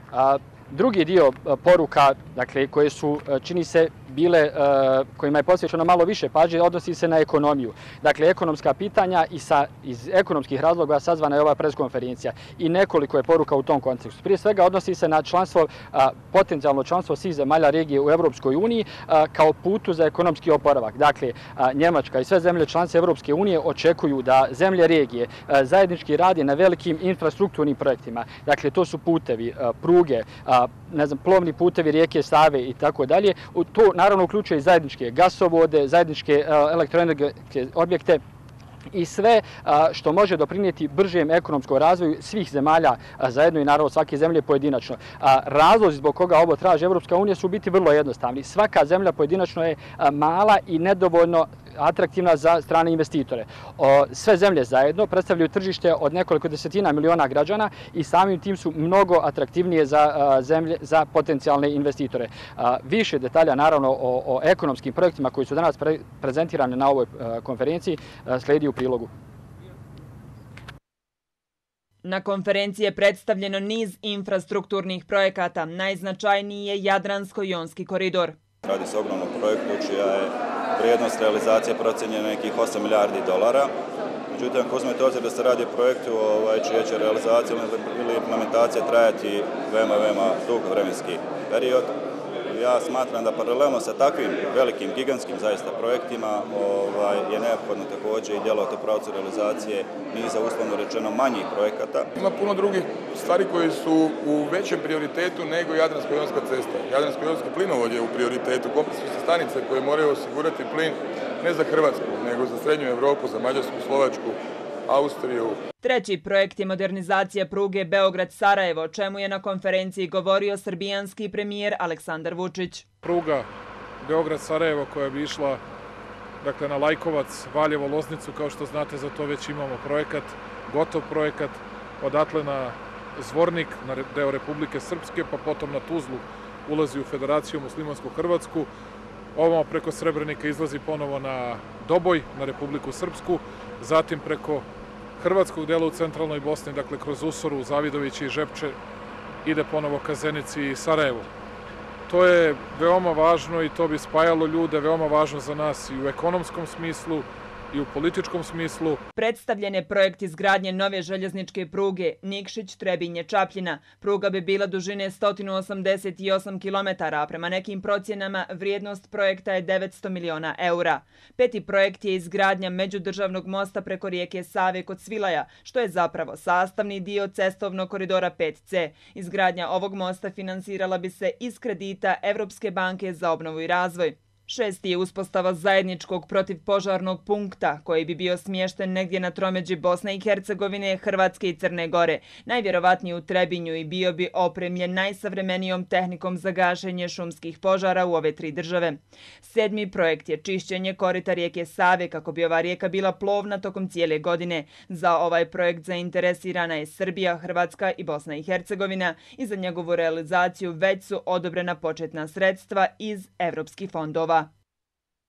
Drugi dio poruka, dakle, koje su, čini se, bile, kojima je posvećeno malo više pažnje, odnosi se na ekonomiju. Dakle, ekonomska pitanja i iz ekonomskih razloga sazvana je ova preskonferencija i nekoliko je poruka u tom kontekstu. Prije svega odnosi se na članstvo, potencijalno članstvo svih zemalja regije u Evropskoj uniji kao putu za ekonomski oporavak. Dakle, Njemačka i sve zemlje članice Evropske unije očekuju da zemlje regije zajednički rade na velikim infrastrukturnim projektima. Dakle, to su putevi, pruge, plovni putevi rijeke Save i tako dalje. To naravno uključuje i zajedničke gasovode, zajedničke elektroenergetske objekte i sve što može doprinijeti bržem ekonomskom razvoju svih zemalja zajedno i naravno svake zemlje pojedinačno. Razlozi zbog koga ovo traži Evropska unija su biti vrlo jednostavni. Svaka zemlja pojedinačno je mala i nedovoljno atraktivna za strane investitore. Sve zemlje zajedno predstavljaju tržište od nekoliko desetina miliona građana i samim tim su mnogo atraktivnije za potencijalne investitore. Više detalja naravno o ekonomskim projektima koji su danas prezentirani na ovoj konferenciji slijedi u prilogu. Na konferenciji je predstavljeno niz infrastrukturnih projekata. Najznačajniji je Jadransko-jonski koridor. Radi se o ogromnom projektu čija je vrijednost realizacije procijenjena nekih 8 milijardi dolara. Međutim, ako uzmete obzir da se radi o projektu čija će realizacija ili implementacija trajati veoma dug vremenski period, ja smatram da paralelno sa takvim velikim, gigantskim zaista projektima je neophodno također i djelovati u pravcu realizacije niza uslovno rečeno manjih projekata. Ima puno drugih stvari koji su u većem prioritetu nego Jadransko-jonska cesta. Jadransko-jonski plinovod je u prioritetu. Kompresne su stanice koje moraju osigurati plin ne za Hrvatsku, nego za Srednju Europu, za Mađarsku, Slovačku, Austriju. Treći projekt je modernizacija pruge Beograd-Sarajevo, o čemu je na konferenciji govorio srbijanski premijer Aleksandar Vučić. Pruga Beograd-Sarajevo koja bi išla na Lajkovac, Valjevo, Loznicu, kao što znate, za to već imamo projekat, gotov projekat, odatle na Zvornik, na deo Republike Srpske, pa potom na Tuzlu ulazi u Federaciju muslimansku Hrvatsku, ovamo preko Srebrenika izlazi ponovo na Doboj, na Republiku Srpsku, zatim preko hrvatskog dela u centralnoj Bosni, dakle kroz Usoru, Zavidović i Žepče, ide ponovo ka Zenici i Sarajevu. To je veoma važno i to bi spajalo ljude, veoma važno za nas i u ekonomskom smislu i u političkom smislu. Predstavljen je projekt izgradnje nove željezničke pruge Nikšić-Trebinje-Čapljina. Pruga bi bila dužine 188 km, a prema nekim procjenama vrijednost projekta je 900 miliona eura. Peti projekt je izgradnja međudržavnog mosta preko rijeke Save kod Svilaja, što je zapravo sastavni dio cestovnog koridora 5C. Izgradnja ovog mosta finansirala bi se iz kredita Evropske banke za obnovu i razvoj. Šesti je uspostava zajedničkog protivpožarnog punkta koji bi bio smješten negdje na tromeđi Bosne i Hercegovine, Hrvatske i Crne Gore, najvjerovatnije u Trebinju i bio bi opremljen najsavremenijom tehnikom za gašenje šumskih požara u ove tri države. Sedmi projekt je čišćenje korita rijeke Save kako bi ova rijeka bila plovna tokom cijele godine. Za ovaj projekt zainteresirana je Srbija, Hrvatska i Bosna i Hercegovina i za njegovu realizaciju već su odobrena početna sredstva iz evropskih fondova.